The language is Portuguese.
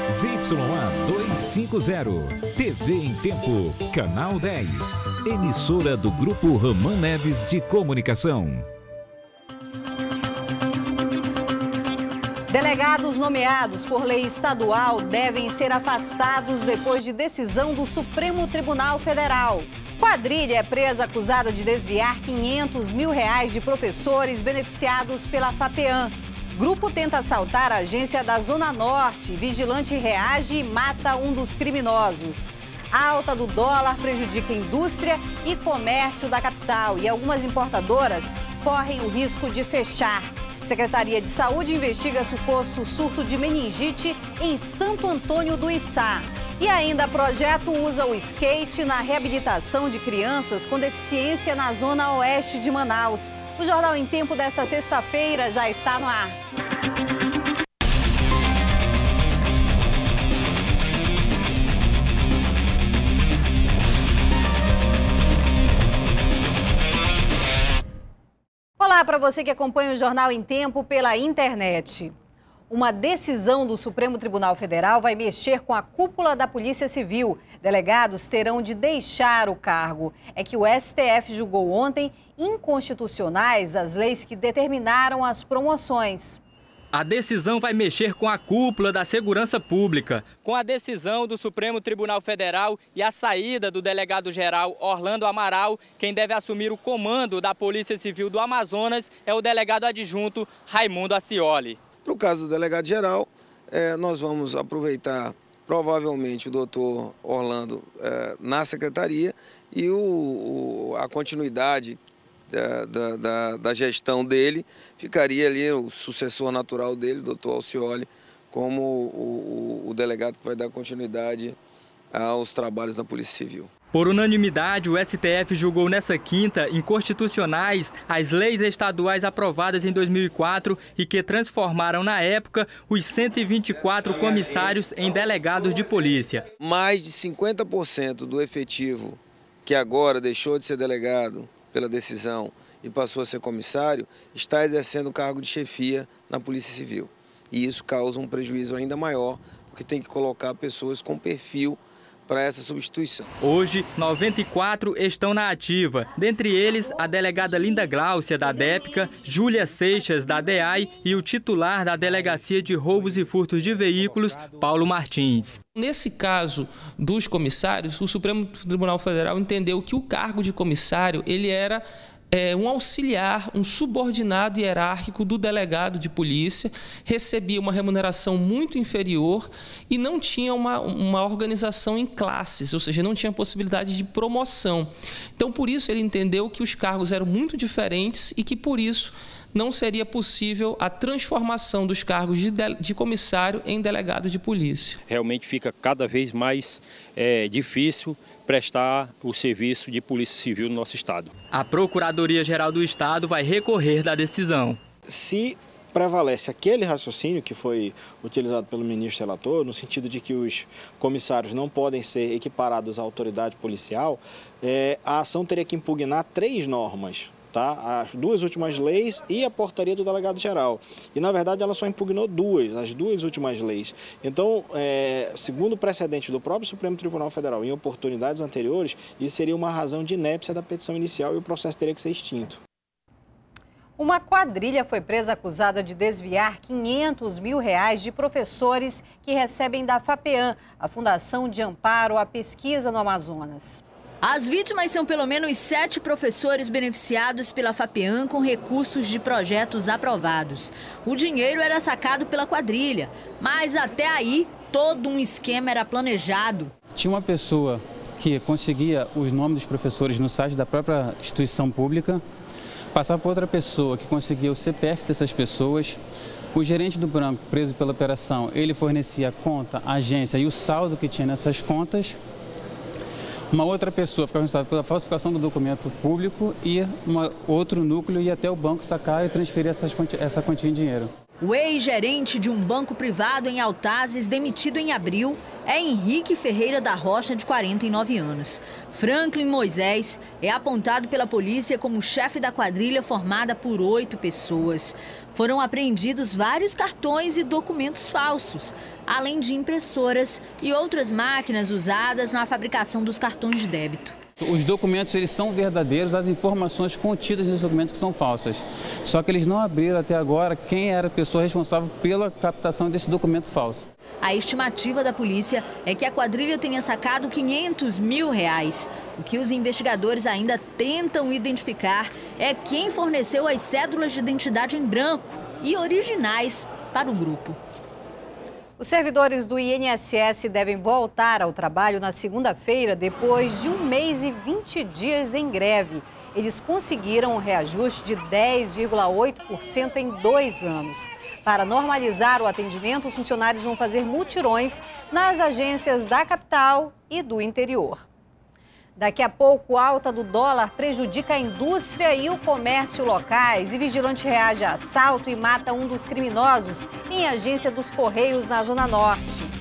ZYA 250, TV em Tempo, Canal 10, emissora do Grupo Ramã Neves de Comunicação. Delegados nomeados por lei estadual devem ser afastados depois de decisão do Supremo Tribunal Federal. Quadrilha é presa acusada de desviar R$500 mil de professores beneficiados pela FAPEAM. Grupo tenta assaltar a agência da Zona Norte. Vigilante reage e mata um dos criminosos. A alta do dólar prejudica a indústria e comércio da capital e algumas importadoras correm o risco de fechar. Secretaria de Saúde investiga suposto surto de meningite em Santo Antônio do Içá. E ainda, projeto usa o skate na reabilitação de crianças com deficiência na zona oeste de Manaus. O Jornal em Tempo desta sexta-feira já está no ar. Olá para você que acompanha o Jornal em Tempo pela internet. Uma decisão do Supremo Tribunal Federal vai mexer com a cúpula da Polícia Civil. Delegados terão de deixar o cargo. É que o STF julgou ontem inconstitucionais as leis que determinaram as promoções. A decisão vai mexer com a cúpula da segurança pública. Com a decisão do Supremo Tribunal Federal e a saída do delegado-geral Orlando Amaral, quem deve assumir o comando da Polícia Civil do Amazonas é o delegado adjunto Raimundo Ascioli. No caso do delegado-geral, nós vamos aproveitar provavelmente o doutor Orlando na secretaria e a continuidade da gestão dele ficaria ali o sucessor natural dele, o doutor Ascioli, como o delegado que vai dar continuidade aos trabalhos da Polícia Civil. Por unanimidade, o STF julgou nesta quinta inconstitucionais as leis estaduais aprovadas em 2004 e que transformaram na época os 124 comissários em delegados de polícia. Mais de 50% do efetivo que agora deixou de ser delegado pela decisão e passou a ser comissário está exercendo o cargo de chefia na Polícia Civil. E isso causa um prejuízo ainda maior, porque tem que colocar pessoas com perfil para essa substituição. Hoje, 94 estão na ativa. Dentre eles, a delegada Linda Gláucia, da DEPCA, Júlia Seixas, da DEAI e o titular da Delegacia de Roubos e Furtos de Veículos, Paulo Martins. Nesse caso dos comissários, o Supremo Tribunal Federal entendeu que o cargo de comissário ele era um auxiliar, um subordinado hierárquico do delegado de polícia, recebia uma remuneração muito inferior e não tinha uma organização em classes, ou seja, não tinha possibilidade de promoção. Então, por isso, ele entendeu que os cargos eram muito diferentes e que, por isso, não seria possível a transformação dos cargos de comissário em delegado de polícia. Realmente fica cada vez mais difícil prestar o serviço de Polícia Civil no nosso Estado. A Procuradoria-Geral do Estado vai recorrer da decisão. Se prevalece aquele raciocínio que foi utilizado pelo ministro relator, no sentido de que os comissários não podem ser equiparados à autoridade policial, a ação teria que impugnar 3 normas. Tá? As 2 últimas leis e a portaria do delegado-geral. E, na verdade, ela só impugnou as 2 últimas leis. Então, segundo o precedente do próprio Supremo Tribunal Federal, em oportunidades anteriores, isso seria uma razão de inépcia da petição inicial e o processo teria que ser extinto. Uma quadrilha foi presa acusada de desviar R$500 mil de professores que recebem da FAPEAM, a Fundação de Amparo à Pesquisa no Amazonas. As vítimas são pelo menos 7 professores beneficiados pela FAPEAM com recursos de projetos aprovados. O dinheiro era sacado pela quadrilha, mas até aí todo um esquema era planejado. Tinha uma pessoa que conseguia os nomes dos professores no site da própria instituição pública, passava para outra pessoa que conseguia o CPF dessas pessoas. O gerente do banco, preso pela operação, ele fornecia a conta, a agência e o saldo que tinha nessas contas. Uma outra pessoa ficava responsável pela falsificação do documento público e outro núcleo ia até o banco sacar e transferir essa quantia em dinheiro. O ex-gerente de um banco privado em Altazes, demitido em abril, é Henrique Ferreira da Rocha, de 49 anos. Franklin Moisés é apontado pela polícia como chefe da quadrilha formada por 8 pessoas. Foram apreendidos vários cartões e documentos falsos, além de impressoras e outras máquinas usadas na fabricação dos cartões de débito. Os documentos eles são verdadeiros, as informações contidas nesses documentos que são falsas. Só que eles não abriram até agora quem era a pessoa responsável pela captação desse documento falso. A estimativa da polícia é que a quadrilha tenha sacado R$500 mil. O que os investigadores ainda tentam identificar é quem forneceu as cédulas de identidade em branco e originais para o grupo. Os servidores do INSS devem voltar ao trabalho na segunda-feira, depois de 1 mês e 20 dias em greve. Eles conseguiram um reajuste de 10,8% em 2 anos. Para normalizar o atendimento, os funcionários vão fazer mutirões nas agências da capital e do interior. Daqui a pouco, alta do dólar prejudica a indústria e o comércio locais. E vigilante reage a assalto e mata um dos criminosos em agência dos Correios na Zona Norte.